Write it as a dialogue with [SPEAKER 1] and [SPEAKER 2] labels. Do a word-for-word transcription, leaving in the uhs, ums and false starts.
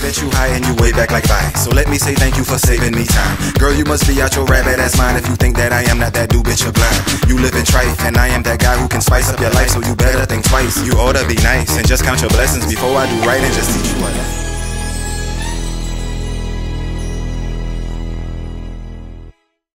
[SPEAKER 1] that you high and you way back like fine. So let me say thank you for saving me time. Girl, you must be out your rabbit ass mind if you think that I am not that dude, bitch, you're blind. You live in trife, and I am that guy who can spice up your life, so you better think twice. You ought to be nice and just count your blessings before I do right and just teach you what.